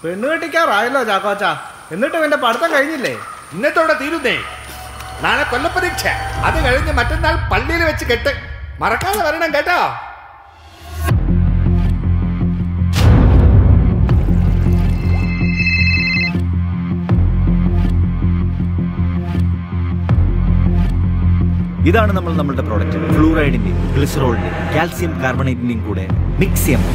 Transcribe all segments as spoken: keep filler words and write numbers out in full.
പെണ്ണ് കെട്ടിക്കാറായല്ലോ ചാക്കോച്ചാ. എന്നിട്ടും എന്റെ പഠിത്തം കഴിഞ്ഞില്ലേ? ഇന്നത്തോടെ തീരുന്നേ. നാളെ കൊല്ലപ്പരീക്ഷ, അത് കഴിഞ്ഞ് മറ്റന്നാൾ പള്ളിയിൽ വെച്ച് കെട്ട്. മറക്കാതെ വരണം കേട്ടോ. ഇതാണ് നമ്മൾ നമ്മളുടെ പ്രോഡക്റ്റ്. ഫ്ലൂറൈഡിന്റെയും ഗ്ലിസറോളിന്റെയും കാൽസ്യം കാർബണേറ്റിന്റെയും കൂടെ മിക്സ് ചെയ്യാൻ.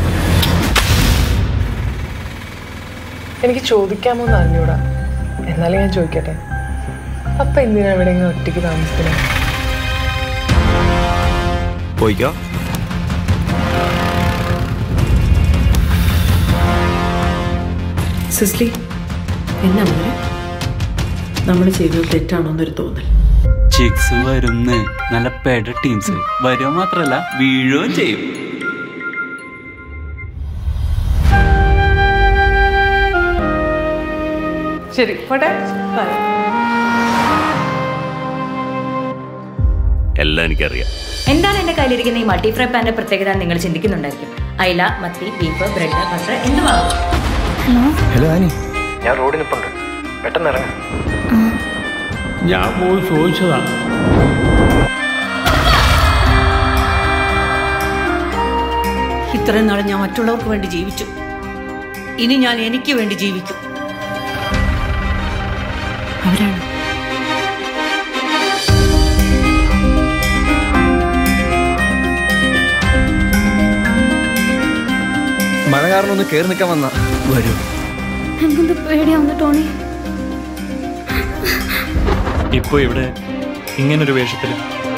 എനിക്ക് ചോദിക്കാമോ എന്ന് അറിഞ്ഞൂടാ, എന്നാലും ഞാൻ ചോദിക്കട്ടെ. അപ്പൊ എന്തിനാ ഇവിടെ ഇങ്ങനെ ഒറ്റയ്ക്ക് താമസിക്കുന്നത്? പോയിക്കോ. സിസ്ലി, എന്നാ നമ്മൾ ചെയ്തത് തെറ്റാണോന്നൊരു തോന്നൽ. ചിക്സ് വരുന്ന് നല്ല പേട ടീംസ് വരുക മാത്രല്ല വീഴുകയും ചെയ്യും. ശരി പോട്ടെ. എല്ലാം എനിക്കറിയാം. എന്താണ് എന്റെ കയ്യിലിരിക്കുന്ന ഈ മൾട്ടി ഫ്രൈ പാന്റെ പ്രത്യേകത നിങ്ങൾ ചിന്തിക്കുന്നുണ്ടായിരിക്കും. അയില, മത്തി, ബീഫ്, ബ്രെഡ്, ബട്ടർ എന്തുവാകും. ഹലോ ആനി, ഞാൻ റോഡിൽ നിൽപ്പുണ്ട്, പെട്ടെന്ന് ഇറങ്ങാം. ഞാൻ പോയി ചോദിച്ചതാ. ഇത്രയും നാളെ ഞാൻ മറ്റുള്ളവർക്ക് വേണ്ടി ജീവിച്ചു, ഇനി ഞാൻ എനിക്ക് വേണ്ടി ജീവിക്കും. അവരാണ് മഴ കാരണം ഒന്ന് കയറി നിൽക്കാൻ വന്ന വരൂ. എനിക്കെന്ത് പേടിയാവുന്നു ടോണി. ഇപ്പൊ ഇവിടെ ഇങ്ങനൊരു വേഷത്തില്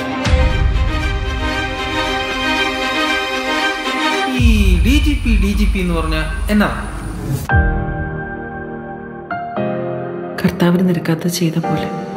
ഈ D G P D G P എന്ന് പറഞ്ഞ എന്നാ? കർത്താവിന് നിരക്കാത്ത ചെയ്ത പോലെ